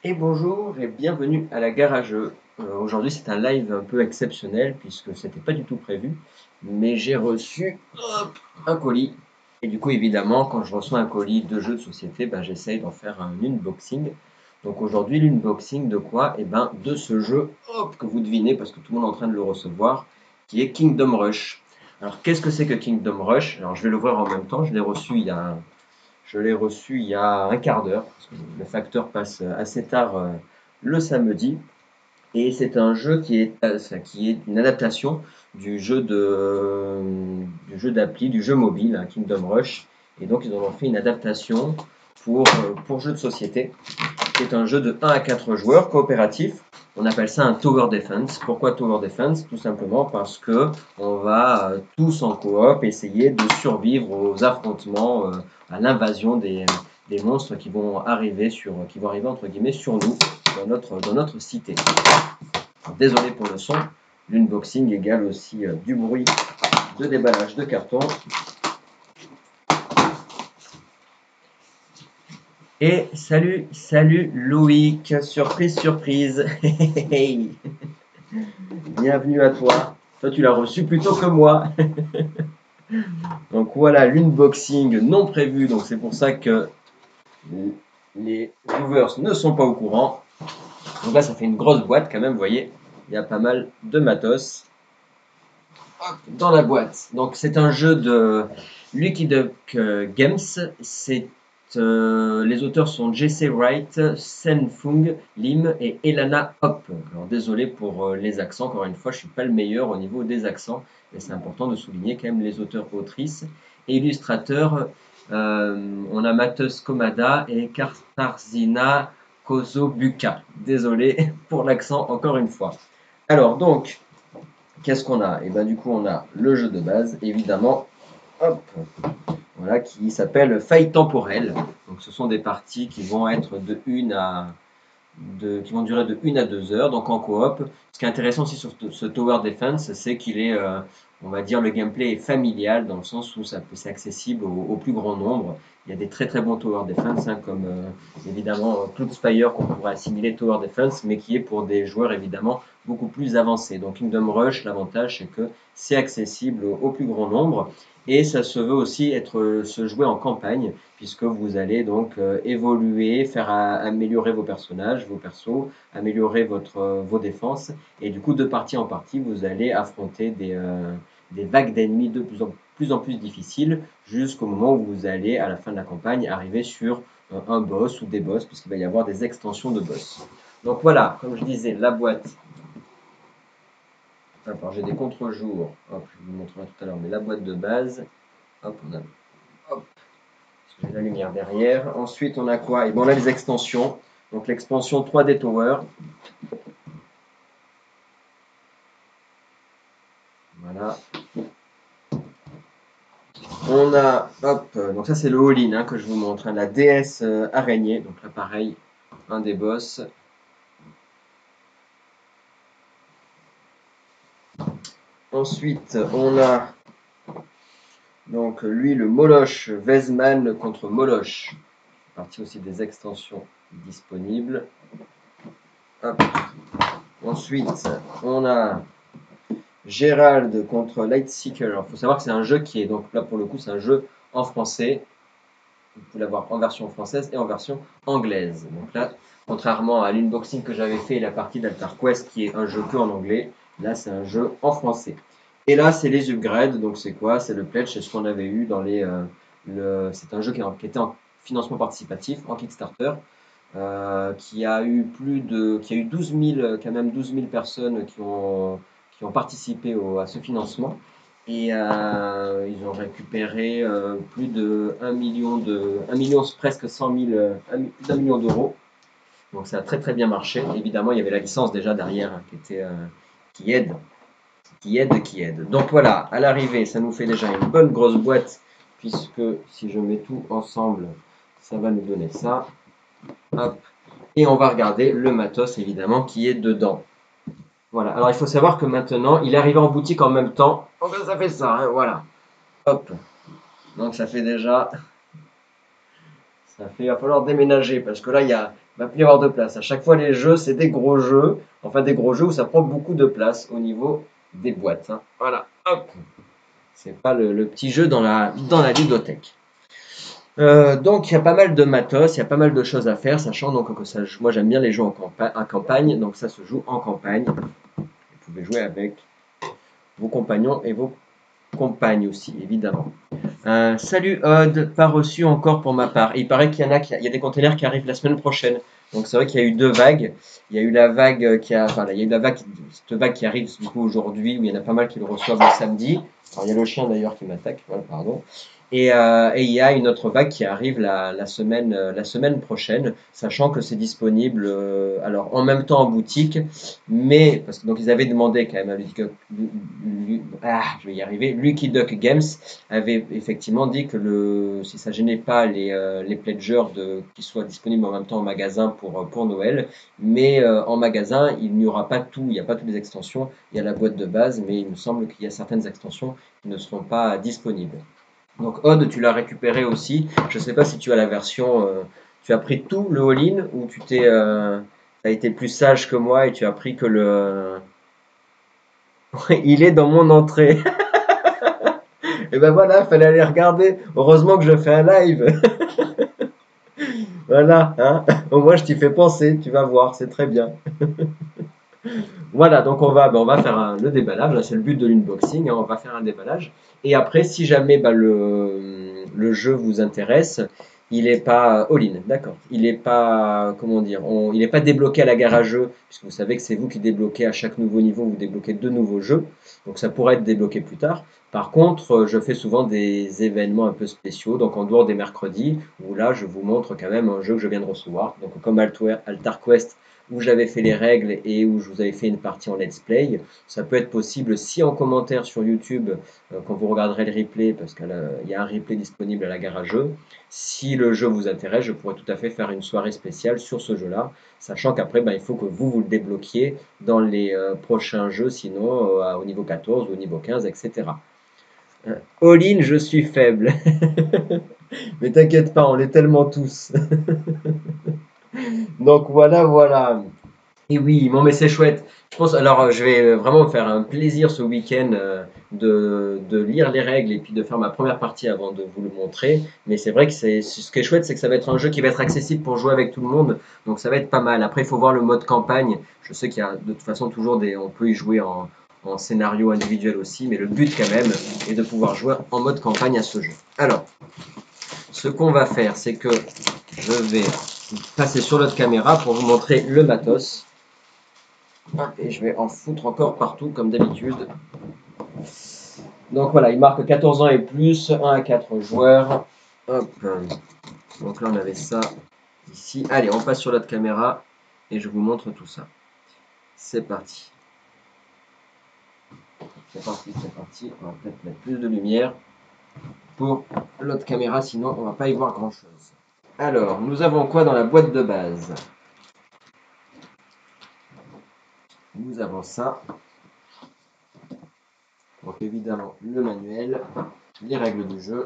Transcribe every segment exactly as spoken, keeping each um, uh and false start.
Et bonjour et bienvenue à la gare à jeux. Euh, aujourd'hui c'est un live un peu exceptionnel puisque c'était pas du tout prévu, mais j'ai reçu hop, un colis. Et du coup évidemment quand je reçois un colis de jeux de société, ben, j'essaye d'en faire un unboxing. Donc aujourd'hui l'unboxing de quoi? Eh ben de ce jeu hop, que vous devinez parce que tout le monde est en train de le recevoir, qui est Kingdom Rush. Alors qu'est-ce que c'est que Kingdom Rush? Alors je vais l'ouvrir en même temps, je l'ai reçu il y a je l'ai reçu il y a un quart d'heure, parce que le facteur passe assez tard euh, le samedi. Et c'est un jeu qui est, euh, qui est une adaptation du jeu de, du jeu d'appli, du jeu mobile, hein, Kingdom Rush. Et donc ils en ont fait une adaptation pour, euh, pour jeu de société. C'est un jeu de un à quatre joueurs coopératif. On appelle ça un Tower Defense. Pourquoi Tower Defense? Tout simplement parce que on va euh, tous en coop essayer de survivre aux affrontements, euh, à l'invasion des, des monstres qui vont arriver sur, qui vont arriver entre guillemets sur nous dans notre, dans notre cité. Alors, désolé pour le son. L'unboxing égale aussi euh, du bruit de déballage de carton. Et salut, salut Loïc, surprise, surprise. Bienvenue à toi. Toi, tu l'as reçu plus tôt que moi. Donc voilà l'unboxing non prévu. Donc c'est pour ça que les viewers ne sont pas au courant. Donc là, ça fait une grosse boîte quand même, vous voyez. Il y a pas mal de matos dans la boîte. Donc c'est un jeu de Lucky Duck Games. C'est euh, les auteurs sont J C Wright, Sen Fung Lim et Elana Hop. Alors désolé pour euh, les accents, encore une fois, je suis pas le meilleur au niveau des accents, mais c'est important de souligner quand même les auteurs-autrices et illustrateurs. Euh, on a Matheus Komada et Katarzyna Kozobuka. Désolé pour l'accent encore une fois. Alors donc, qu'est-ce qu'on a? Et bien du coup, on a le jeu de base, évidemment, hop, voilà, qui s'appelle Faille temporelle. Donc ce sont des parties qui vont être de une à de, qui vont durer de une à deux heures, donc en coop. Ce qui est intéressant aussi sur ce Tower Defense, c'est qu'il est, euh, on va dire, le gameplay est familial dans le sens où c'est accessible au, au, plus grand nombre. Il y a des très très bons Tower Defense, hein, comme euh, évidemment Cloud Spire qu'on pourrait assimiler Tower Defense, mais qui est pour des joueurs évidemment beaucoup plus avancés. Donc Kingdom Rush, l'avantage c'est que c'est accessible au, au plus grand nombre. Et ça se veut aussi être se jouer en campagne, puisque vous allez donc euh, évoluer, faire à, améliorer vos personnages, vos persos, améliorer votre, euh, vos défenses. Et du coup, de partie en partie, vous allez affronter des, euh, des vagues d'ennemis de plus en, plus en plus difficiles, jusqu'au moment où vous allez, à la fin de la campagne, arriver sur euh, un boss ou des boss, puisqu'il va y avoir des extensions de boss. Donc voilà, comme je disais, la boîte. Alors j'ai des contre-jours, hop, je vous montrerai tout à l'heure, mais la boîte de base, hop, on a hop, j'ai la lumière derrière. Ensuite, on a quoi? Et bon, on a les extensions. Donc l'expansion trois D Tower. Voilà. On a, hop, donc ça c'est le all-in hein, que je vous montre. Hein, la déesse euh, araignée. Donc là, pareil, un des boss. Ensuite, on a donc lui, le Moloch Vezman contre Moloch. Partie aussi des extensions disponibles. Hop. Ensuite, on a Gérald contre Lightseeker. Alors, il faut savoir que c'est un jeu qui est, donc là pour le coup, c'est un jeu en français. Vous pouvez l'avoir en version française et en version anglaise. Donc là, contrairement à l'unboxing que j'avais fait et la partie d'Altar Quest qui est un jeu que en anglais, là c'est un jeu en français. Et là, c'est les upgrades. Donc c'est quoi? C'est le pledge, c'est ce qu'on avait eu dans les. Euh, le, c'est un jeu qui, qui était en financement participatif, en Kickstarter. Euh, qui a eu plus de, qui a eu douze mille, quand même douze mille personnes qui ont, qui ont participé au, à ce financement. Et euh, ils ont récupéré euh, plus de un million de, un million, presque cent mille, plus d'un million d'euros. Donc ça a très très bien marché. Évidemment, il y avait la licence déjà derrière hein, qui était, euh, qui aide, qui aide, qui aide. Donc voilà, à l'arrivée, ça nous fait déjà une bonne grosse boîte puisque si je mets tout ensemble, ça va nous donner ça. Hop. Et on va regarder le matos évidemment qui est dedans. Voilà. Alors il faut savoir que maintenant, il est arrivé en boutique en même temps. Oh ben ça fait ça, hein, voilà. Hop. Donc ça fait déjà. Ça fait, il va falloir déménager parce que là, il y a, va plus y avoir de place. À chaque fois, les jeux, c'est des gros jeux. Enfin, des gros jeux où ça prend beaucoup de place au niveau des boîtes. Hein. Voilà, hop. C'est pas le, le petit jeu dans la, dans la ludothèque. Euh, donc il y a pas mal de matos, il y a pas mal de choses à faire, sachant donc que ça, moi j'aime bien les jeux en, campa en campagne, donc ça se joue en campagne. Vous pouvez jouer avec vos compagnons et vos compagnes aussi, évidemment. Euh, salut Odd, pas reçu encore pour ma part. Et il paraît qu'il y en a, qui, il y a des containers qui arrivent la semaine prochaine. Donc c'est vrai qu'il y a eu deux vagues. Il y a eu la vague qui a, enfin, il y a eu la vague, cette vague qui arrive du coup aujourd'hui, où il y en a pas mal qui le reçoivent le samedi. Alors il y a le chien d'ailleurs qui m'attaque, voilà, pardon. Et, euh, et il y a une autre vague qui arrive la, la semaine, euh, la semaine prochaine, sachant que c'est disponible, euh, alors en même temps en boutique, mais parce que donc ils avaient demandé quand même à Lucky, ah, je vais y arriver, Lucky Duck Games avait effectivement dit que le, si ça gênait pas les, euh, les pledgers de, qu'ils soient disponibles en même temps en magasin pour, pour Noël, mais euh, en magasin il n'y aura pas tout, il n'y a pas toutes les extensions, il y a la boîte de base, mais il me semble qu'il y a certaines extensions qui ne seront pas disponibles. Donc Odd, tu l'as récupéré aussi. Je ne sais pas si tu as la version, euh, tu as pris tout le all-in ou tu t'es, euh, as été plus sage que moi et tu as pris que le. Il est dans mon entrée. Et ben voilà, fallait aller regarder. Heureusement que je fais un live. Voilà, hein. Au moins je t'y fais penser. Tu vas voir, c'est très bien. Voilà, donc on va, ben, on va faire un- le déballage. Là, c'est le but de l'unboxing. Hein, on va faire un déballage. Et après, si jamais ben, le, le jeu vous intéresse, il n'est pas all-in, d'accord. Il n'est pas, comment dire, on- il n'est pas débloqué à la gare à jeux, puisque vous savez que c'est vous qui débloquez à chaque nouveau niveau, vous débloquez deux nouveaux jeux. Donc ça pourrait être débloqué plus tard. Par contre, euh, je fais souvent des événements un peu spéciaux, donc en dehors des mercredis, où là, je vous montre quand même un jeu que je viens de recevoir. Donc comme Altar Altar Quest où j'avais fait les règles et où je vous avais fait une partie en let's play. Ça peut être possible si en commentaire sur YouTube, euh, quand vous regarderez le replay, parce qu'il y a un replay disponible à la gare à jeux, si le jeu vous intéresse, je pourrais tout à fait faire une soirée spéciale sur ce jeu-là, sachant qu'après, ben, il faut que vous vous le débloquiez dans les euh, prochains jeux, sinon euh, au niveau quatorze, au niveau quinze, et cetera. Euh, All-in, je suis faible. Mais t'inquiète pas, on l'est tellement tous. Donc voilà, voilà. Et oui, bon, mais c'est chouette. Je pense, alors, euh, je vais euh, vraiment me faire un plaisir ce week-end euh, de, de lire les règles et puis de faire ma première partie avant de vous le montrer. Mais c'est vrai que c'est, ce qui est chouette, c'est que ça va être un jeu qui va être accessible pour jouer avec tout le monde. Donc ça va être pas mal. Après, il faut voir le mode campagne. Je sais qu'il y a de toute façon toujours des, on peut y jouer en, en scénario individuel aussi. Mais le but quand même est de pouvoir jouer en mode campagne à ce jeu. Alors, ce qu'on va faire, c'est que je vais passer sur l'autre caméra pour vous montrer le matos. Et je vais en foutre encore partout comme d'habitude. Donc voilà, il marque quatorze ans et plus, un à quatre joueurs. Hop. Donc là on avait ça ici. Allez, on passe sur l'autre caméra et je vous montre tout ça. C'est parti. C'est parti, c'est parti. On va peut-être mettre plus de lumière pour l'autre caméra, sinon on va pas y voir grand chose. Alors, nous avons quoi dans la boîte de base? Nous avons ça. Donc évidemment le manuel, les règles du jeu.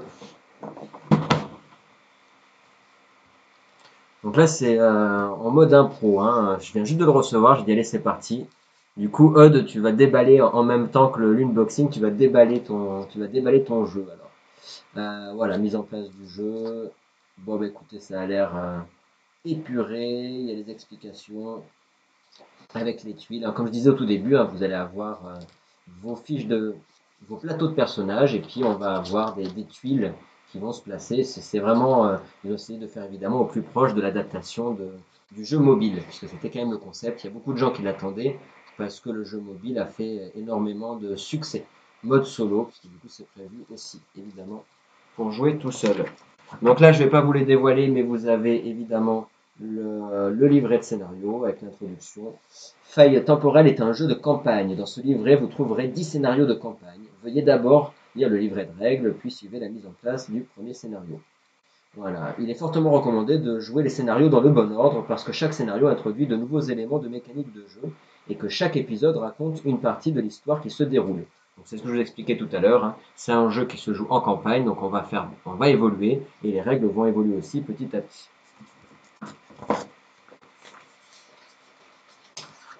Donc là c'est euh, en mode impro, hein. Je viens juste de le recevoir, je dis allez c'est parti. Du coup Odd, tu vas déballer en même temps que l'unboxing, tu vas déballer ton, tu vas déballer ton jeu alors. Euh, voilà, mise en place du jeu. Bon bah écoutez, ça a l'air euh, épuré, il y a les explications avec les tuiles. Alors, comme je disais au tout début, hein, vous allez avoir euh, vos fiches de vos plateaux de personnages et puis on va avoir des, des tuiles qui vont se placer. C'est vraiment, euh, ils ont essayé de faire évidemment au plus proche de l'adaptation de, du jeu mobile, puisque c'était quand même le concept. Il y a beaucoup de gens qui l'attendaient parce que le jeu mobile a fait énormément de succès. Mode solo, puisque du coup c'est prévu aussi évidemment pour jouer tout seul. Donc là je ne vais pas vous les dévoiler, mais vous avez évidemment le, le livret de scénario avec l'introduction. Faille temporelle est un jeu de campagne. Dans ce livret, vous trouverez dix scénarios de campagne. Veuillez d'abord lire le livret de règles, puis suivez la mise en place du premier scénario. Voilà. Il est fortement recommandé de jouer les scénarios dans le bon ordre parce que chaque scénario introduit de nouveaux éléments de mécanique de jeu et que chaque épisode raconte une partie de l'histoire qui se déroule. C'est ce que je vous expliquais tout à l'heure. Hein. C'est un jeu qui se joue en campagne, donc on va faire, on va évoluer et les règles vont évoluer aussi petit à petit.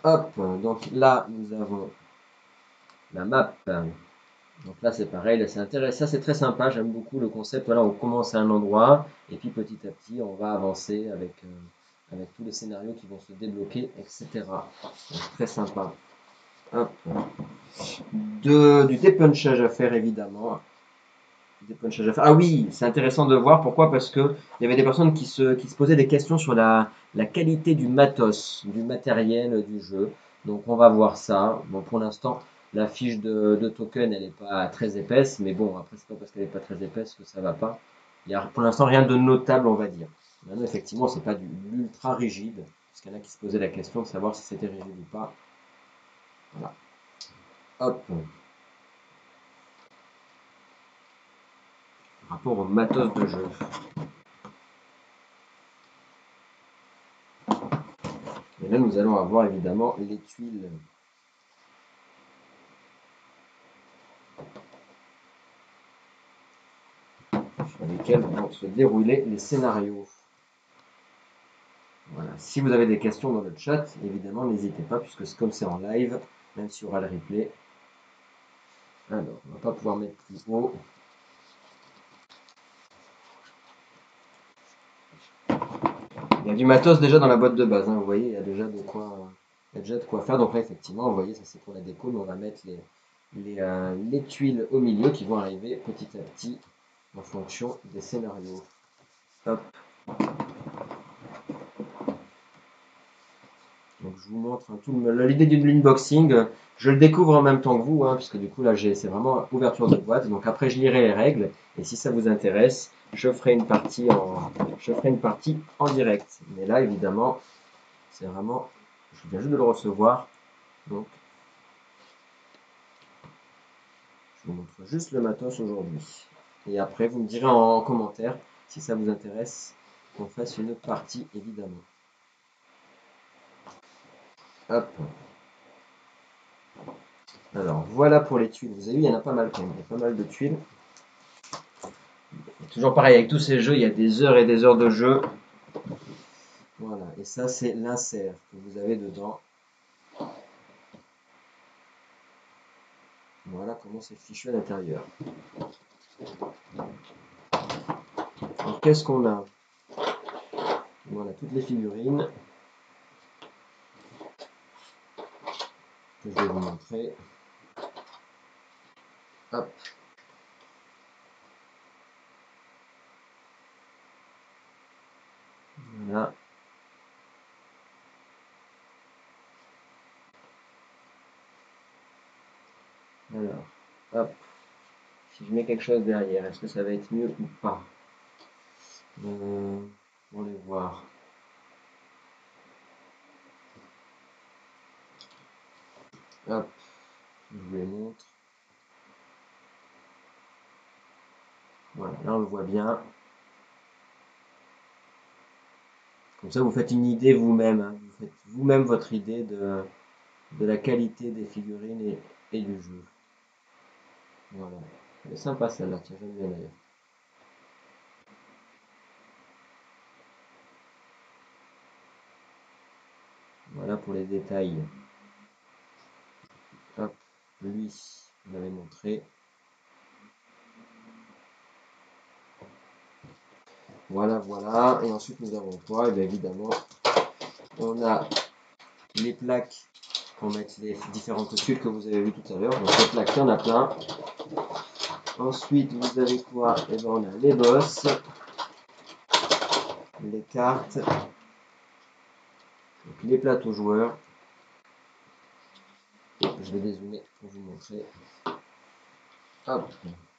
Hop, donc là, nous avons la map. Donc là, c'est pareil, là, c'est intéressant, ça c'est très sympa, j'aime beaucoup le concept. Voilà, on commence à un endroit, et puis petit à petit, on va avancer avec, euh, avec tous les scénarios qui vont se débloquer, et cetera. Donc, très sympa. Hop. De, du dépunchage à faire, évidemment. Dépunchage à faire. Ah oui, c'est intéressant de voir. Pourquoi? Parce que il y avait des personnes qui se, qui se posaient des questions sur la, la qualité du matos, du matériel du jeu. Donc on va voir ça. Bon, pour l'instant, la fiche de, de token, elle n'est pas très épaisse. Mais bon, après, c'est pas parce qu'elle n'est pas très épaisse que ça va pas. Il y a pour l'instant rien de notable, on va dire. Maintenant, effectivement, c'est pas du ultra rigide. Parce qu'il y en a qui se posaient la question de savoir si c'était rigide ou pas. Voilà. Hop. Par rapport au matos de jeu. Et là, nous allons avoir évidemment les tuiles. Sur lesquelles vont se dérouler les scénarios. Voilà. Si vous avez des questions dans le chat, évidemment, n'hésitez pas, puisque comme c'est en live, même s'il y aura le replay. Alors, on ne va pas pouvoir mettre plus haut. Il y a du matos déjà dans la boîte de base, hein, vous voyez, il y a déjà de quoi, il y a déjà de quoi faire. Donc là, effectivement, vous voyez, ça c'est pour la déco, mais on va mettre les, les, euh, les tuiles au milieu qui vont arriver petit à petit en fonction des scénarios. Hop. Donc je vous montre un tout. L'idée du unboxing, je le découvre en même temps que vous, hein, puisque du coup là c'est vraiment ouverture de boîte. Donc après je lirai les règles et si ça vous intéresse, je ferai une partie en, je ferai une partie en direct. Mais là évidemment, c'est vraiment, je viens juste de le recevoir. Donc je vous montre juste le matos aujourd'hui. Et après vous me direz en commentaire si ça vous intéresse qu'on fasse une partie évidemment. Hop. Alors voilà pour les tuiles. Vous avez vu, il y en a pas mal quand même. Il y a pas mal de tuiles. Toujours pareil, avec tous ces jeux, il y a des heures et des heures de jeu. Voilà, et ça c'est l'insert que vous avez dedans. Voilà comment c'est fichu à l'intérieur. Alors qu'est-ce qu'on a? Voilà, toutes les figurines que je vais vous montrer. Hop. Voilà. Alors, hop. Si je mets quelque chose derrière, est-ce que ça va être mieux ou pas? euh, On va les voir. Hop. Je vous les montre. Voilà, là on le voit bien. Comme ça, vous faites une idée vous-même. Hein. Vous faites vous-même votre idée de, de la qualité des figurines et, et du jeu. Voilà. Elle est sympa celle-là, tiens, j'aime bien d'ailleurs. Voilà pour les détails. Hop, lui, je l'avais montré. Voilà, voilà. Et ensuite, nous avons quoi? Et bien évidemment, on a les plaques pour mettre les différentes tuiles que vous avez vues tout à l'heure. Donc les plaques, il y en a plein. Ensuite, vous avez quoi? Et bien on a les bosses, les cartes, donc les plateaux joueurs. Je vais dézoomer pour vous montrer. Hop.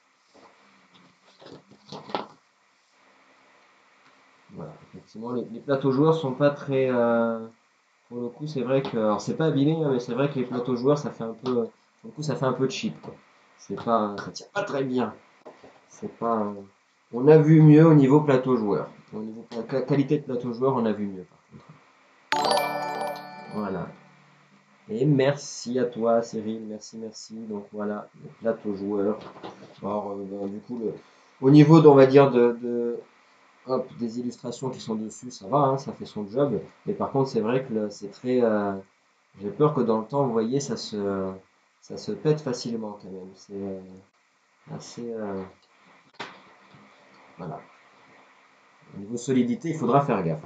Voilà, effectivement, les, les plateaux joueurs sont pas très. Euh, pour le coup, c'est vrai que. Alors, c'est pas abîmé, hein, mais c'est vrai que les plateaux joueurs, ça fait un peu. Pour le coup, ça fait un peu cheap, quoi. C'est pas. Ça tient pas très bien. C'est pas. Euh, on a vu mieux au niveau plateau joueur. Au niveau qualité de plateau joueur, on a vu mieux, par contre. Voilà. Et merci à toi, Cyril. Merci, merci. Donc voilà, le plateau joueur. Alors, euh, ben, du coup, le, au niveau, on va dire, de, de hop, des illustrations qui sont dessus, ça va, hein, ça fait son job. Mais par contre, c'est vrai que c'est très, euh, J'ai peur que dans le temps, vous voyez, ça se, ça se pète facilement quand même. C'est euh, assez... euh, voilà. Au niveau solidité, il faudra faire gaffe.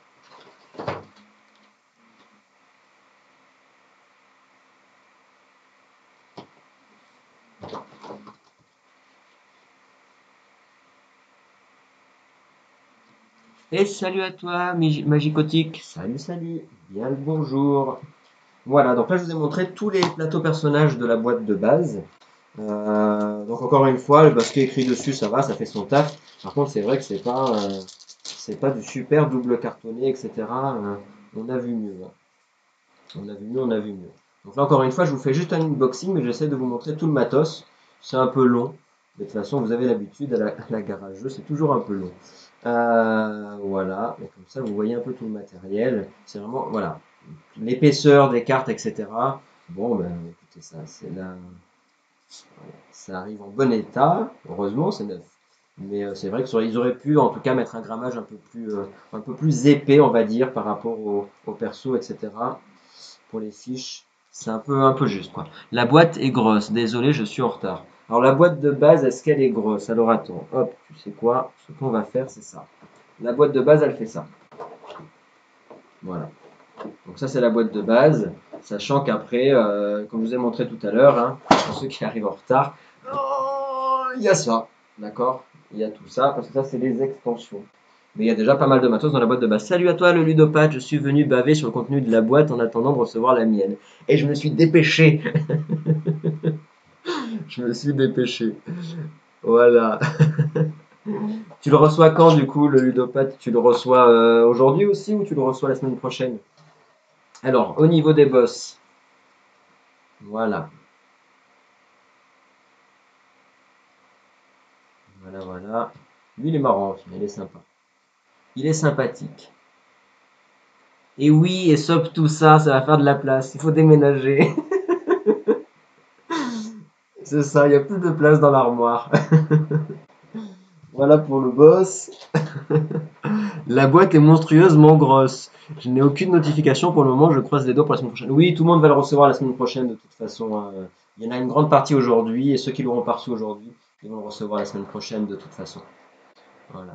Et salut à toi, Magi- Magicotique. Salut, salut. Bien le bonjour. Voilà, donc là, je vous ai montré tous les plateaux personnages de la boîte de base. Euh, donc encore une fois, bah, ce qui est écrit dessus, ça va, ça fait son taf. Par contre, c'est vrai que c'est pas, euh, c'est pas du super double cartonné, et cetera. Euh, on a vu mieux, hein. On a vu mieux, on a vu mieux. Donc là, encore une fois, je vous fais juste un unboxing, mais j'essaie de vous montrer tout le matos. C'est un peu long. De toute façon, vous avez l'habitude, à la, à la garageux, c'est toujours un peu long. Euh, voilà, et comme ça, vous voyez un peu tout le matériel. C'est vraiment, voilà, l'épaisseur des cartes, et cetera. Bon, ben, écoutez, ça, c'est là, ça arrive en bon état. Heureusement, c'est neuf. Mais euh, c'est vrai qu'ils auraient pu, en tout cas, mettre un grammage un peu plus, euh, un peu plus épais, on va dire, par rapport au, au perso, et cetera. Pour les fiches, c'est un peu, un peu juste, quoi. La boîte est grosse. Désolé, je suis en retard. Alors, la boîte de base, est-ce qu'elle est grosse? Alors, attends. Hop, tu sais quoi? Ce qu'on va faire, c'est ça. La boîte de base, elle fait ça. Voilà. Donc ça, c'est la boîte de base. Sachant qu'après, euh, comme je vous ai montré tout à l'heure, hein, pour ceux qui arrivent en retard, oh, il y a ça. D'accord? Il y a tout ça, parce que ça, c'est les extensions. Mais il y a déjà pas mal de matos dans la boîte de base. Salut à toi, le ludopathe. Je suis venu baver sur le contenu de la boîte en attendant de recevoir la mienne. Et je me suis dépêché. Je me suis dépêché. Voilà. Tu le reçois quand, du coup, le ludopathe? Tu le reçois euh, aujourd'hui aussi ou tu le reçois la semaine prochaine? Alors, au niveau des boss, voilà. Voilà, voilà. Lui, il est marrant, il est sympa. Il est sympathique. Et oui, et sauf tout ça, ça va faire de la place. Il faut déménager. C'est ça, il n'y a plus de place dans l'armoire. Voilà pour le boss. La boîte est monstrueusement grosse. Je n'ai aucune notification pour le moment, je croise les doigts pour la semaine prochaine. Oui, tout le monde va le recevoir la semaine prochaine de toute façon, hein. Il y en a une grande partie aujourd'hui, et ceux qui l'auront pas reçu aujourd'hui, ils vont le recevoir la semaine prochaine de toute façon. Voilà.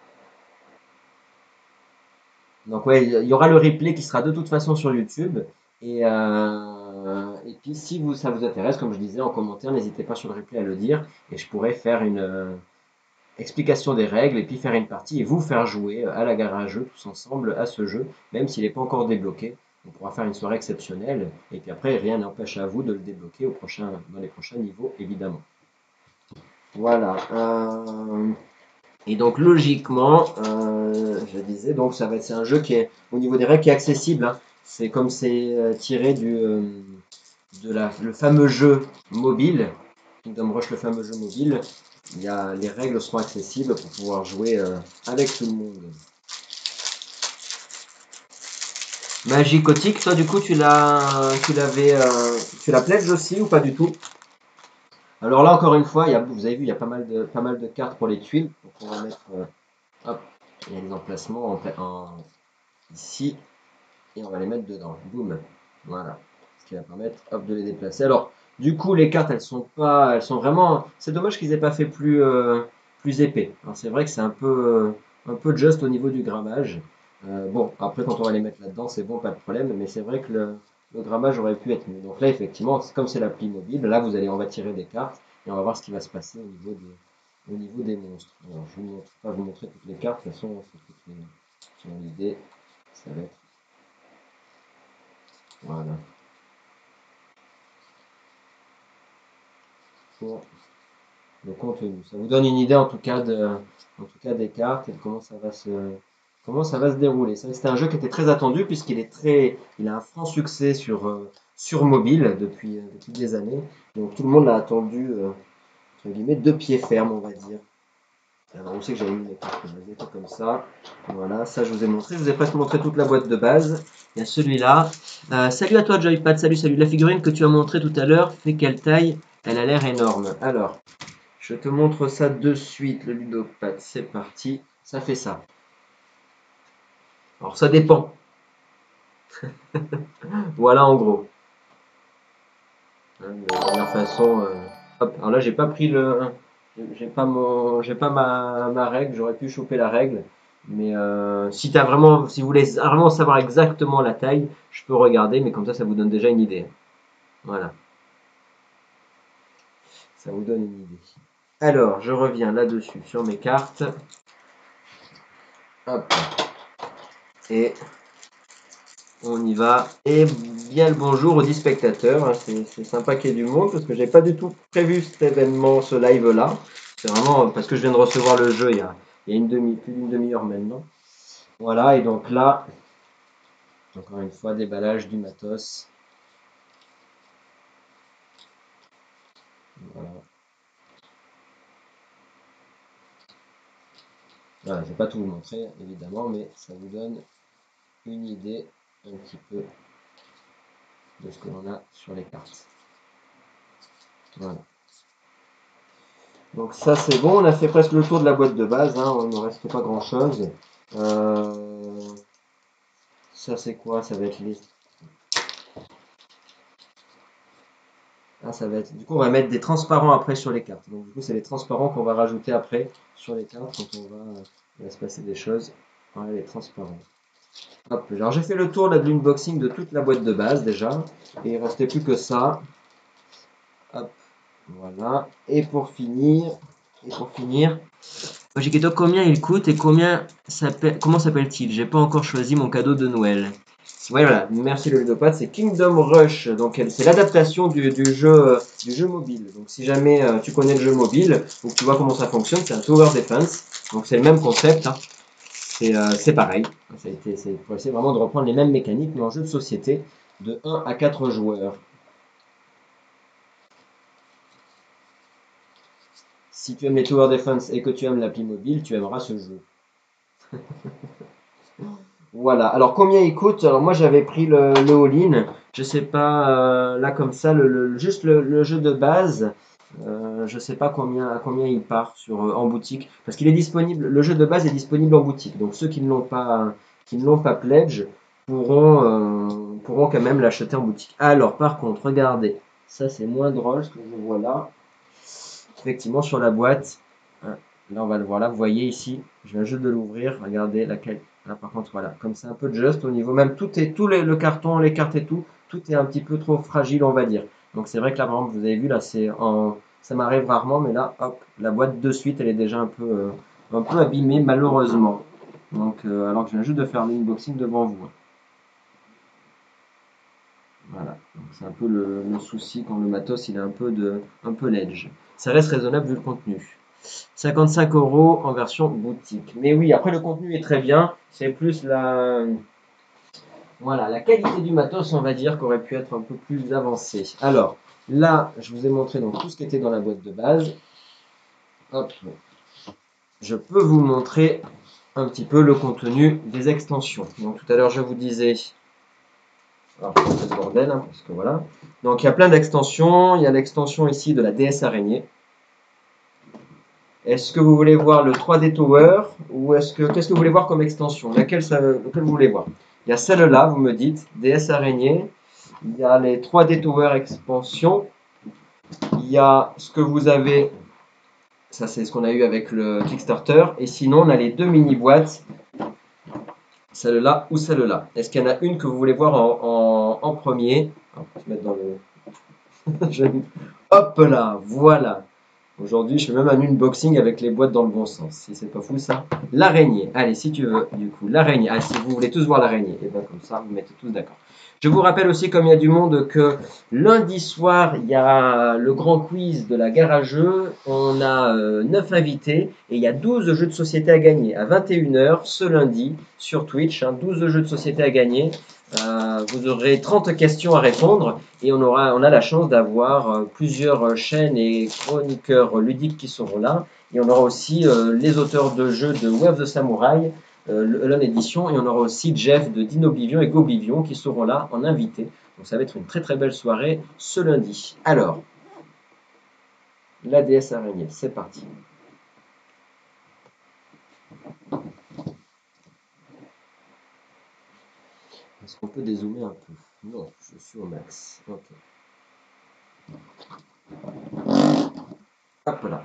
Donc ouais, il y aura le replay qui sera de toute façon sur YouTube. Et, euh, et puis si vous, ça vous intéresse, comme je disais en commentaire, n'hésitez pas sur le replay à le dire. Et je pourrais faire une euh, explication des règles et puis faire une partie et vous faire jouer à la garage tous ensemble à ce jeu, même s'il n'est pas encore débloqué. On pourra faire une soirée exceptionnelle. Et puis après, rien n'empêche à vous de le débloquer au prochain, dans les prochains niveaux, évidemment. Voilà. Euh, Et donc logiquement, euh, je disais, donc ça va être c'est un jeu qui est au niveau des règles qui est accessible, hein. C'est comme c'est euh, tiré du euh, de la, le fameux jeu mobile, Kingdom Rush, le fameux jeu mobile. Il y a, les règles seront accessibles pour pouvoir jouer euh, avec tout le monde. Magicotique, toi du coup tu l'as, tu l'avais, euh, tu la pledge aussi ou pas du tout? Alors là encore une fois, il y a, vous avez vu, il y a pas mal de, pas mal de cartes pour les tuiles. Donc on va mettre, euh, hop, il y a des emplacements en, en- ici. Et on va les mettre dedans. Boum. Voilà. Ce qui va permettre hop, de les déplacer. Alors, du coup, les cartes, elles sont pas. Elles sont vraiment. C'est dommage qu'ils aient pas fait plus, euh, plus épais. Alors, c'est vrai que c'est un peu, euh, un peu juste au niveau du grammage. Euh, bon, après, quand on va les mettre là-dedans, c'est bon, pas de problème. Mais c'est vrai que le, le grammage aurait pu être mieux. Donc là, effectivement, comme c'est l'appli mobile, là, vous allez, on va tirer des cartes et on va voir ce qui va se passer au niveau des, au niveau des monstres. Alors, je ne vous montre pas vous montrer toutes les cartes. De toute façon, c'est toutes les, qui ont l'idée. Ça va être. Voilà. Pour le contenu. Ça vous donne une idée en tout cas de, en tout cas des cartes et de comment ça va se, comment ça va se dérouler. C'est un jeu qui était très attendu puisqu'il est très, il a un franc succès sur, euh, sur mobile depuis, euh, depuis des années. Donc tout le monde l'a attendu, euh, entre guillemets, de pied ferme, on va dire. Alors on sait que j'avais mis mes cartes, je les ai fait comme ça. Voilà, ça je vous ai montré. Je vous ai pas montré toute la boîte de base. Il y a celui-là. Euh, salut à toi Joypad, salut, salut. La figurine que tu as montrée tout à l'heure fait quelle taille? Elle a l'air énorme. Alors, je te montre ça de suite, le ludopathe. C'est parti. Ça fait ça. Alors, ça dépend. Voilà en gros. Hein, de la dernière façon. euh, hop. Alors là, j'ai pas pris le. J'ai pas mon. J'ai pas ma, ma règle. J'aurais pu choper la règle. Mais euh, si t'as vraiment. Si vous voulez vraiment savoir exactement la taille, je peux regarder, mais comme ça, ça vous donne déjà une idée. Voilà. Ça vous donne une idée. Alors, je reviens là-dessus sur mes cartes. Hop. Et on y va. Et bien le bonjour aux dix spectateurs. Hein. C'est c'est sympa qu'il y ait du monde parce que j'ai pas du tout prévu cet événement, ce live-là. C'est vraiment parce que je viens de recevoir le jeu il y a, il y a une demi, plus d'une demi-heure maintenant. Voilà, et donc là, encore une fois, déballage du matos. Voilà. Voilà, je vais pas tout vous montrer, évidemment, mais ça vous donne une idée un petit peu de ce que l'on a sur les cartes. Voilà. Donc ça c'est bon, on a fait presque le tour de la boîte de base, hein, il ne reste pas grand chose. Euh, ça c'est quoi? Ça va être les... Ah, ça va être... Du coup on va mettre des transparents après sur les cartes. Donc du coup c'est les transparents qu'on va rajouter après sur les cartes quand on va, il va se passer des choses. Voilà les transparents. Hop, alors j'ai fait le tour là, de l'unboxing de toute la boîte de base déjà. Et il ne restait plus que ça. Hop, voilà. Et pour finir, et pour finir, Ojiketo, combien il coûte et combien s'appelle, comment s'appelle-t-il? J'ai pas encore choisi mon cadeau de Noël. Ouais, voilà, merci le ludopathe, c'est Kingdom Rush. Donc c'est l'adaptation du, du jeu du jeu mobile. Donc si jamais euh, tu connais le jeu mobile ou que tu vois comment ça fonctionne, c'est un Tower Defense. Donc c'est le même concept. Hein. C'est euh, c'est pareil. Ça a été, c'est pour essayer vraiment de reprendre les mêmes mécaniques mais en jeu de société de un à quatre joueurs. Si tu aimes les Tower Defense et que tu aimes l'appli mobile, tu aimeras ce jeu. Voilà. Alors combien il coûte? Alors moi j'avais pris le, le all-in. Je sais pas euh, là comme ça le, le- juste le, le jeu de base. Euh, je sais pas combien à combien il part sur euh, en boutique parce qu'il est disponible. Le jeu de base est disponible en boutique. Donc ceux qui ne l'ont pas qui ne l'ont pas pledge pourront euh, pourront quand même l'acheter en boutique. Alors par contre regardez, ça c'est moins drôle ce que je vois là. Effectivement sur la boîte. Hein, là on va le voir là. Vous voyez ici. Je viens juste de l'ouvrir. Regardez laquelle. Là, par contre, voilà, comme c'est un peu juste au niveau, même tout est, tout les, le carton, les cartes et tout, tout est un petit peu trop fragile, on va dire. Donc c'est vrai que là, par exemple, vous avez vu, là, c'est en, ça m'arrive rarement, mais là, hop, la boîte de suite, elle est déjà un peu, euh, un peu abîmée, malheureusement. Donc, euh, alors que je viens juste de faire l'unboxing devant vous. Voilà, donc c'est un peu le, le souci quand le matos, il est un peu de, un peu ledge. Ça reste raisonnable vu le contenu. cinquante-cinq euros en version boutique. Mais oui, après le contenu est très bien. C'est plus la, voilà, la qualité du matos, on va dire, qu'aurait pu être un peu plus avancée. Alors, là, je vous ai montré donc tout ce qui était dans la boîte de base. Hop, je peux vous montrer un petit peu le contenu des extensions. Donc tout à l'heure, je vous disais... Alors, c'est le bordel, hein, parce que voilà. Donc, il y a plein d'extensions. Il y a l'extension ici de la déesse araignée. Est-ce que vous voulez voir le trois D Tower ou est-ce que qu'est-ce que vous voulez voir comme extension? Laquelle, ça, laquelle vous voulez voir? Il y a celle-là, vous me dites, déesse araignée. Il y a les trois D Tower expansion. Il y a ce que vous avez, ça c'est ce qu'on a eu avec le Kickstarter. Et sinon, on a les deux mini-boîtes, celle-là ou celle-là. Est-ce qu'il y en a une que vous voulez voir en, en, en premier? On va se mettre dans le... Hop là, voilà. Aujourd'hui, je fais même un unboxing avec les boîtes dans le bon sens. Si c'est pas fou ça. L'araignée. Allez, si tu veux, du coup, l'araignée. Ah, si vous voulez tous voir l'araignée, et bien comme ça, vous mettez tous d'accord. Je vous rappelle aussi, comme il y a du monde, que lundi soir, il y a le grand quiz de la gare à jeux. On a euh, neuf invités et il y a douze jeux de société à gagner. À vingt et une heures, ce lundi, sur Twitch, hein, douze jeux de société à gagner. Euh, vous aurez trente questions à répondre et on, aura, on a la chance d'avoir euh, plusieurs chaînes et chroniqueurs ludiques qui seront là. Et on aura aussi euh, les auteurs de jeux de Web the Samurai, euh, Elon Edition, et on aura aussi Jeff de Dinobivion et Gobivion qui seront là en invité. Donc ça va être une très très belle soirée ce lundi. Alors, la déesse araignée, c'est parti. Est-ce qu'on peut dézoomer un peu? Non, je suis au max. Ok. Hop là.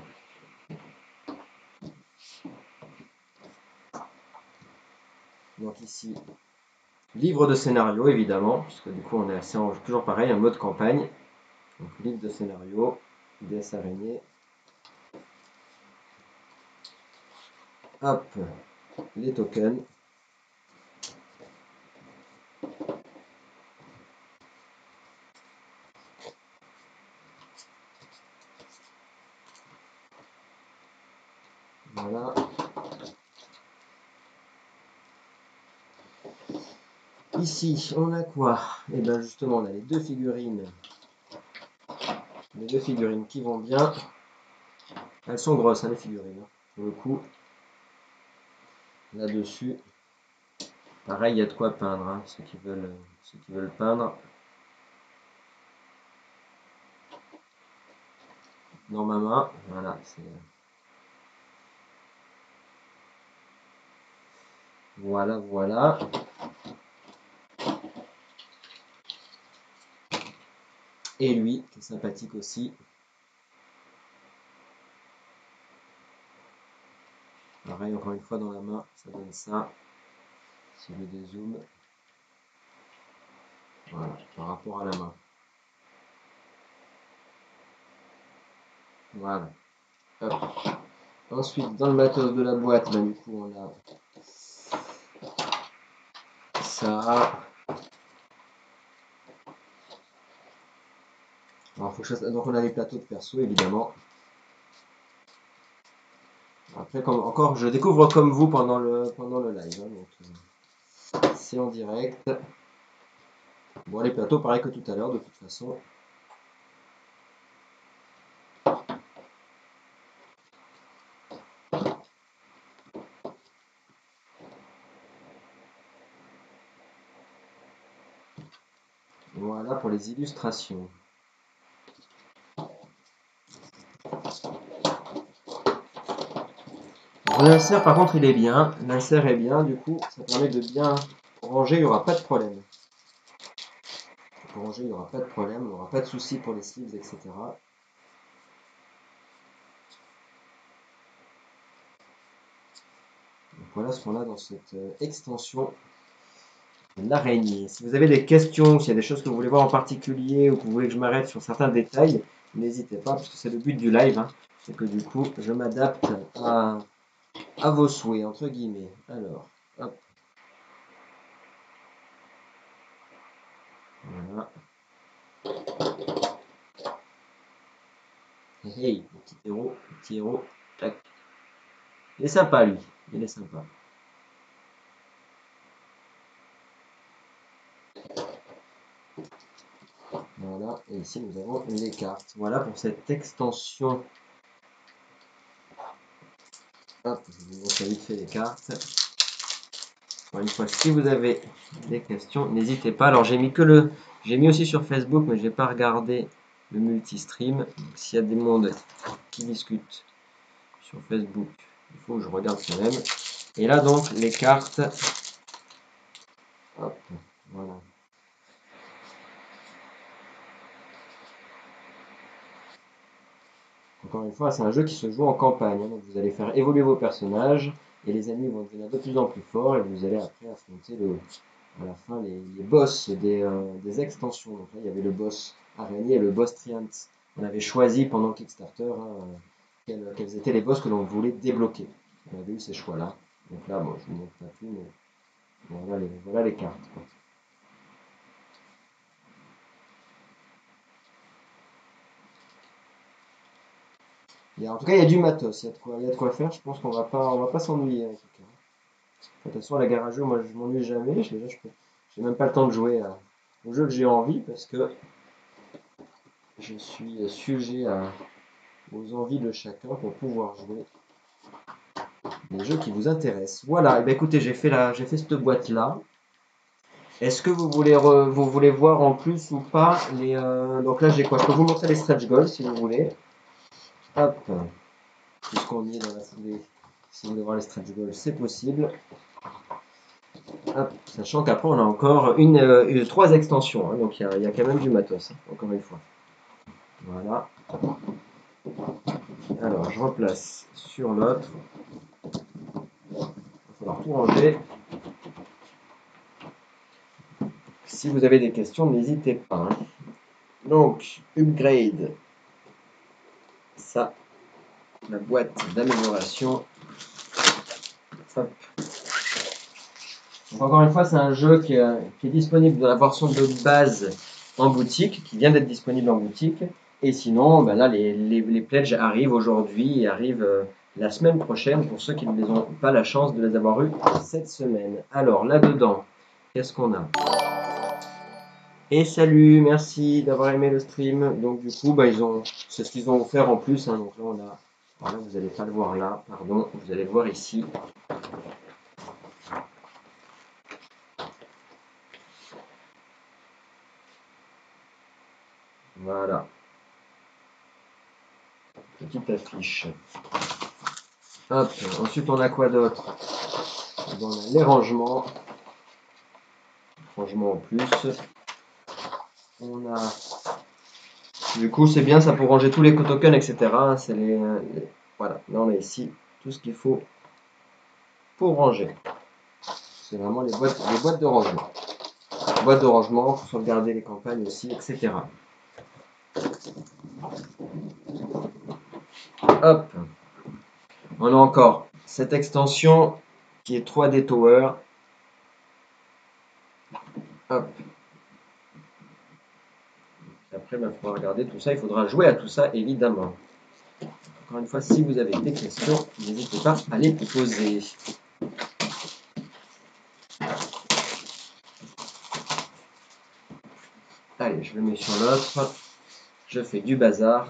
Donc ici, livre de scénario évidemment, puisque du coup on est assez en, toujours pareil, un mode campagne. Donc livre de scénario, déesse araignée. Hop, les tokens. Voilà. Ici, on a quoi? Et bien justement, on a les deux figurines. Les deux figurines qui vont bien. Elles sont grosses, hein, les figurines. Hein. Pour le coup, là-dessus, pareil, il y a de quoi peindre. Hein, ceux qui veulent, ceux qui veulent peindre. Dans ma main, voilà. Voilà, voilà. Et lui, qui est sympathique aussi. Pareil, encore une fois dans la main, ça donne ça. Si je dézoome. Voilà, par rapport à la main. Voilà. Hop. Ensuite, dans le matos de la boîte, bah, du coup, on a ça. Alors, faut que je... Donc, on a les plateaux de perso, évidemment. Après, comme... encore, je découvre comme vous pendant le, pendant le live. Hein, donc, euh, c'est en direct. Bon, les plateaux, pareil que tout à l'heure, de toute façon. Voilà pour les illustrations. L'insert, par contre, il est bien. L'insert est bien, du coup, ça permet de bien ranger, il n'y aura pas de problème. Pour ranger, il n'y aura pas de problème, il n'y aura pas de souci pour les sleeves, et cetera. Donc voilà ce qu'on a dans cette extension. L'araignée. Si vous avez des questions, s'il y a des choses que vous voulez voir en particulier ou que vous voulez que je m'arrête sur certains détails, n'hésitez pas, parce que c'est le but du live. Hein. C'est que du coup, je m'adapte à, à vos souhaits, entre guillemets. Alors, hop. Voilà. Hey, hey, le petit héros, le petit héros. Tac. Il est sympa, lui. Il est sympa. Voilà, et ici nous avons les cartes. Voilà pour cette extension. Hop, je vous montre vite fait les cartes. Encore une fois, si vous avez des questions, n'hésitez pas. Alors j'ai mis que le, j'ai mis aussi sur Facebook, mais je n'ai pas regardé le multi-stream. S'il y a des mondes qui discutent sur Facebook, il faut que je regarde quand même. Et là donc les cartes. Hop, voilà. Encore une fois, c'est un jeu qui se joue en campagne. Hein, donc vous allez faire évoluer vos personnages et les ennemis vont devenir de plus en plus forts et vous allez après affronter le, à la fin les, les boss des, euh, des extensions. Donc là, il y avait le boss araignée et le boss Triant. On avait choisi pendant le Kickstarter hein, quels, quels étaient les boss que l'on voulait débloquer. On avait eu ces choix-là. Donc là, bon, je ne vous montre pas plus, mais voilà les, voilà les cartes. Quoi. Et en tout cas, il y a du matos, il y a de quoi, il y a de quoi faire. Je pense qu'on va pas, on va pas s'ennuyer en tout cas. De toute façon, la gare à jeu, moi, je m'ennuie jamais. Je n'ai même pas le temps de jouer à, au jeu que j'ai envie parce que je suis sujet à, aux envies de chacun pour pouvoir jouer les jeux qui vous intéressent. Voilà, et bien écoutez, j'ai fait, la, j'ai fait cette boîte-là. Est-ce que vous voulez, re, vous voulez voir en plus ou pas les... Euh, donc là, j'ai quoi? Je peux vous montrer les stretch goals si vous voulez. Hop, puisqu'on y est dans la foulée. Si vous voulez voir les stretch goals, c'est possible. Hop, sachant qu'après on a encore une, euh, une- trois extensions, hein, donc il y, y a quand même du matos, hein, encore une fois. Voilà. Alors je replace sur l'autre. Il va falloir tout ranger. Si vous avez des questions, n'hésitez pas. Hein. Donc, upgrade. Ça, la boîte d'amélioration. Hop. Donc, encore une fois, c'est un jeu qui est, qui est disponible dans la version de base en boutique, qui vient d'être disponible en boutique. Et sinon, ben là, les, les, les pledges arrivent aujourd'hui et arrivent euh, la semaine prochaine pour ceux qui n'ont pas la chance de les avoir eus cette semaine. Alors, là-dedans, qu'est-ce qu'on a? Et salut, merci d'avoir aimé le stream. Donc du coup, bah, ils ont, c'est ce qu'ils ont offert en plus. Hein. Donc là, on a, alors là, vous n'allez pas le voir là, pardon, vous allez le voir ici. Voilà. Petite affiche. Hop. Ensuite, on a quoi d'autre? On a les rangements. Rangements en plus. On a. Du coup, c'est bien ça pour ranger tous les tokens, et cetera. C'est les, les... Voilà. Là, on a ici tout ce qu'il faut pour ranger. C'est vraiment les boîtes, les boîtes de rangement. Boîte de rangement pour sauvegarder les campagnes aussi, et cetera. Hop. On a encore cette extension qui est trois D Tower. Hop. Après, il va falloir regarder tout ça. Il faudra jouer à tout ça, évidemment. Encore une fois, si vous avez des questions, n'hésitez pas à les poser. Allez, je le mets sur l'autre. Je fais du bazar.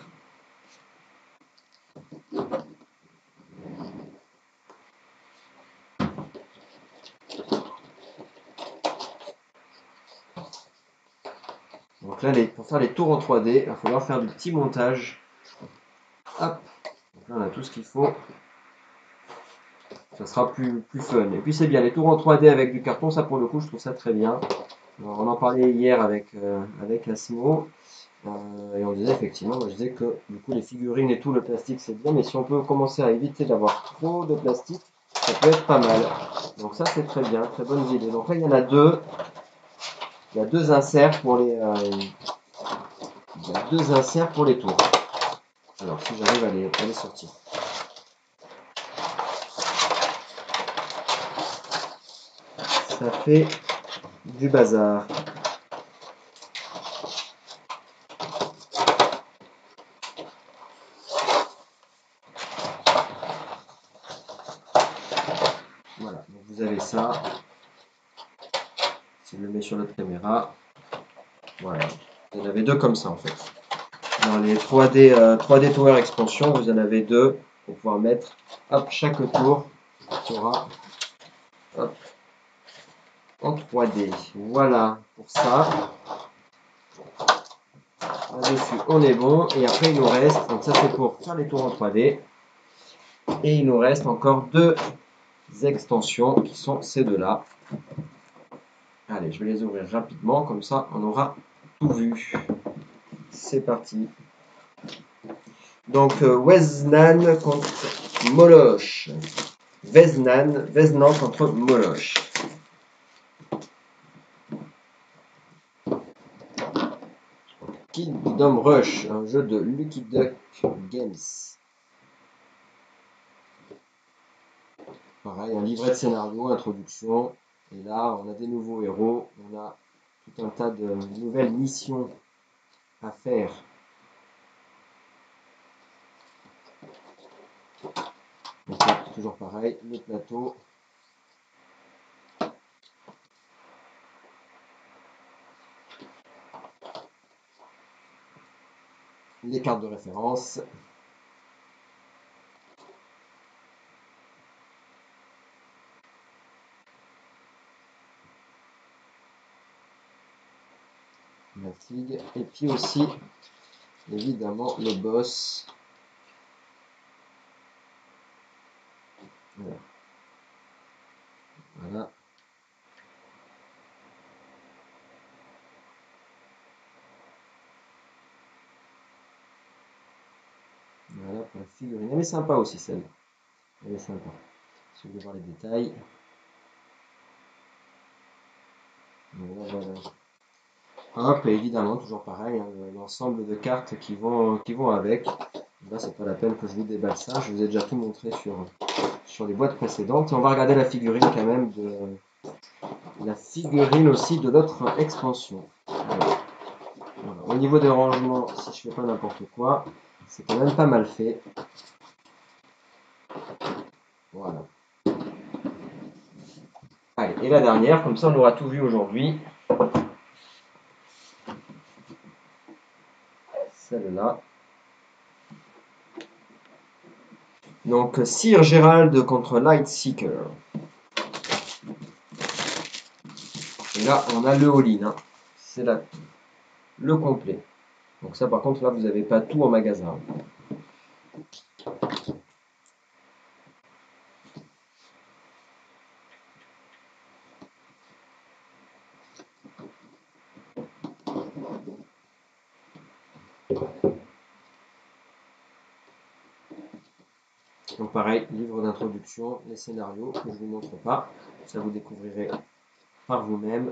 Donc là, les, pour faire les tours en trois D, il va falloir faire du petit montage. Hop. Donc là, on a tout ce qu'il faut. Ça sera plus, plus fun. Et puis c'est bien, les tours en trois D avec du carton, ça pour le coup, je trouve ça très bien. Alors, on en parlait hier avec, euh, avec Asmo. Euh, et on disait effectivement, moi je disais que du coup les figurines et tout, le plastique c'est bien, mais si on peut commencer à éviter d'avoir trop de plastique, ça peut être pas mal. Donc ça c'est très bien, très bonne idée. Donc là il y en a deux. Il y a deux inserts pour les, euh, il y a deux inserts pour les tours. Alors si j'arrive à les, à les sortir. Ça fait du bazar. Voilà, donc vous avez ça. Si je le mets sur notre caméra, voilà. Vous en avez deux comme ça en fait. Dans les trois D, euh, trois D Tower Expansion, vous en avez deux pour pouvoir mettre hop, chaque tour sera hop, en trois D. Voilà pour ça. Là-dessus, on est bon. Et après, il nous reste, donc ça c'est pour faire les tours en trois D. Et il nous reste encore deux extensions qui sont ces deux-là. Allez, je vais les ouvrir rapidement, comme ça on aura tout vu. C'est parti. Donc, euh, Veznan contre Moloch. Veznan, Veznan contre Moloch. Kingdom Rush, un jeu de Lucky Duck Games. Pareil, un livret de scénario, introduction. Et là, on a des nouveaux héros. On a tout un tas de nouvelles missions à faire. Donc là, toujours pareil, le plateau. Les cartes de référence. La figue. Et puis aussi, évidemment, le boss. Voilà. Voilà. la figurine. Elle est sympa aussi celle-là. Elle est sympa. Si vous voulez voir les détails. Voilà, voilà. Hop, et évidemment, toujours pareil, hein, l'ensemble de cartes qui vont, qui vont avec. Là, c'est pas la peine que je vous déballe ça. Je vous ai déjà tout montré sur, sur les boîtes précédentes. Et on va regarder la figurine quand même de la figurine aussi de l'autre expansion. Voilà. Voilà. Au niveau des rangements, si je fais pas n'importe quoi, c'est quand même pas mal fait. Voilà. Allez, et la dernière, comme ça on aura tout vu aujourd'hui. Celle-là. Donc, Sir Gerald contre Lightseeker. Et là, on a le all-in. Hein. C'est là le complet. Donc ça, par contre, là, vous n'avez pas tout en magasin. Donc pareil, livre d'introduction, les scénarios que je ne vous montre pas. Ça, vous découvrirez par vous-même.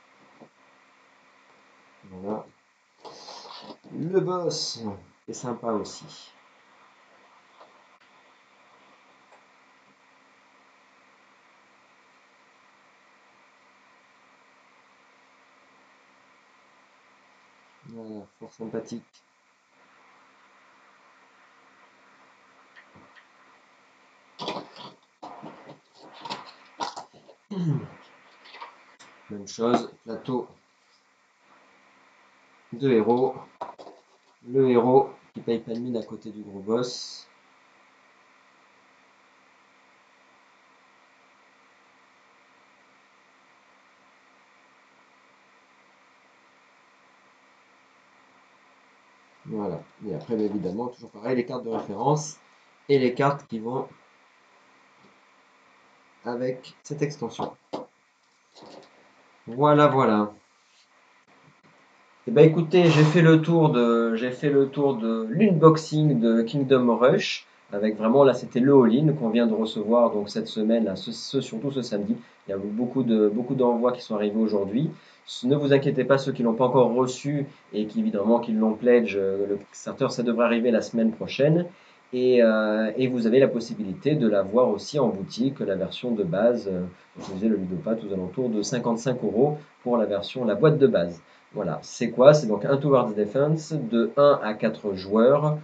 Voilà. Le boss est sympa aussi. Voilà, fort sympathique. Même chose, plateau de héros. Le héros qui paye pas de mine à côté du gros boss. Voilà. Et après, bien évidemment, toujours pareil, les cartes de référence et les cartes qui vont avec cette extension. Voilà, voilà. Eh ben écoutez, j'ai fait le tour de, j'ai fait le tour de l'unboxing de Kingdom Rush avec vraiment là c'était le all-in qu'on vient de recevoir donc cette semaine là, ce, ce- surtout ce samedi. Il y a beaucoup de beaucoup d'envois qui sont arrivés aujourd'hui. Ne vous inquiétez pas ceux qui l'ont pas encore reçu et qui évidemment qui l'ont pledge, euh, le Kickstarter ça devrait arriver la semaine prochaine. Et, euh, et vous avez la possibilité de l'avoir aussi en boutique, la version de base. Euh, je vous disais le Ludopat aux alentours de cinquante-cinq euros pour la version, la boîte de base. Voilà, c'est quoi? C'est donc un Towards Defense de un à quatre joueurs.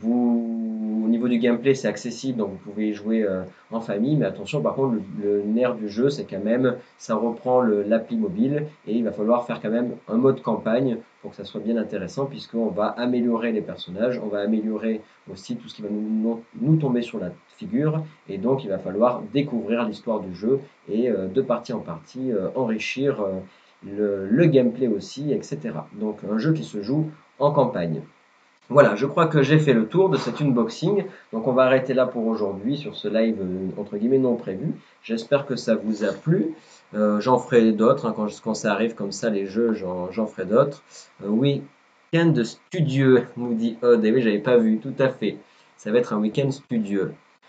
Vous, au niveau du gameplay, c'est accessible, donc vous pouvez y jouer euh, en famille. Mais attention, par contre, le, le nerf du jeu, c'est quand même, ça reprend le- l'appli mobile et il va falloir faire quand même un mode campagne pour que ça soit bien intéressant, puisqu'on va améliorer les personnages, on va améliorer aussi tout ce qui va nous, nous- nous tomber sur la figure, et donc il va falloir découvrir l'histoire du jeu et euh, de partie en partie euh, enrichir. Euh, le, le gameplay aussi, et cetera. Donc un jeu qui se joue en campagne. Voilà, je crois que j'ai fait le tour de cet unboxing. Donc on va arrêter là pour aujourd'hui sur ce live euh, entre guillemets non prévu. J'espère que ça vous a plu. Euh, j'en ferai d'autres hein, quand, quand ça arrive comme ça les jeux, j'en j'en ferai d'autres. Euh, oui, week-end studieux, nous dit Odd. Et oui, j'avais pas vu, tout à fait. Ça va être un week-end studieux.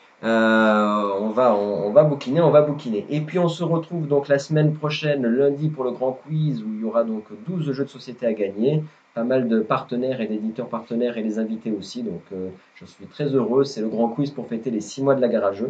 Euh, on va, on, on va bouquiner, on va bouquiner. Et puis on se retrouve donc la semaine prochaine, lundi, pour le grand quiz où il y aura donc douze jeux de société à gagner. Pas mal de partenaires et d'éditeurs partenaires et les invités aussi. Donc euh, je suis très heureux. C'est le grand quiz pour fêter les six mois de la Garageux.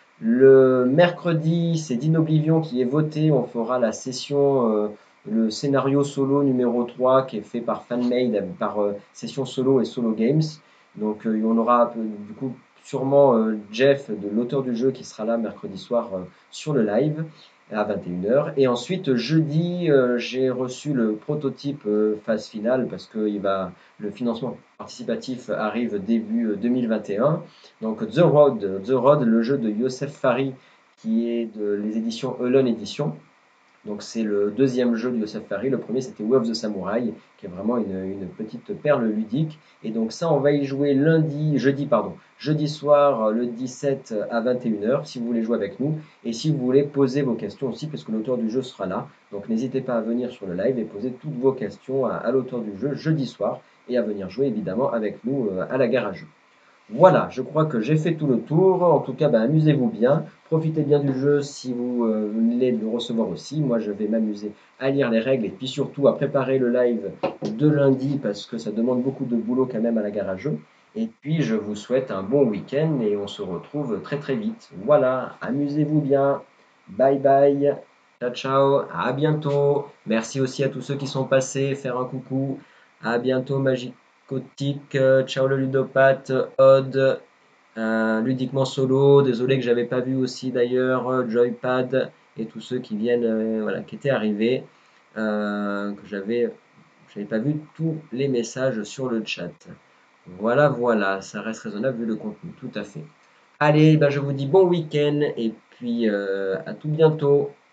Le mercredi, c'est Dean Oblivion qui est voté. On fera la session, euh, le scénario solo numéro trois qui est fait par Fanmade, par euh, Session Solo et Solo Games. Donc euh, on aura euh, du coup sûrement euh, Jeff, de l'auteur du jeu, qui sera là mercredi soir euh, sur le live à vingt et une heures. Et ensuite, jeudi, euh, j'ai reçu le prototype euh, phase finale parce que il va, le financement participatif arrive début euh, deux mille vingt et un. Donc The Road, The Road, le jeu de Youssef Fari qui est de les éditions Elon Edition. Donc c'est le deuxième jeu de Youssef Fari. Le premier c'était Way of the Samurai, qui est vraiment une, une petite perle ludique. Et donc ça, on va y jouer lundi, jeudi, pardon, jeudi soir, le dix-sept à vingt et une heures, si vous voulez jouer avec nous. Et si vous voulez poser vos questions aussi, parce que l'auteur du jeu sera là. Donc n'hésitez pas à venir sur le live et poser toutes vos questions à, à l'auteur du jeu jeudi soir. Et à venir jouer évidemment avec nous euh, à la gare à jeu. Voilà, je crois que j'ai fait tout le tour. En tout cas, bah, amusez-vous bien. Profitez bien du jeu si vous euh, voulez le recevoir aussi. Moi, je vais m'amuser à lire les règles et puis surtout à préparer le live de lundi parce que ça demande beaucoup de boulot quand même à la gare à jeux. Et puis, je vous souhaite un bon week-end et on se retrouve très très vite. Voilà, amusez-vous bien. Bye bye. Ciao, ciao. À bientôt. Merci aussi à tous ceux qui sont passés. Faire un coucou. À bientôt, Magique. Cotique, euh, ciao le ludopathe, Odd, euh, ludiquement solo, désolé que j'avais pas vu aussi d'ailleurs, euh, Joypad et tous ceux qui viennent, euh, voilà, qui étaient arrivés, euh, que j'avais, j'avais pas vu tous les messages sur le chat. Voilà, voilà, ça reste raisonnable vu le contenu, tout à fait. Allez, ben je vous dis bon week-end et puis euh, à tout bientôt.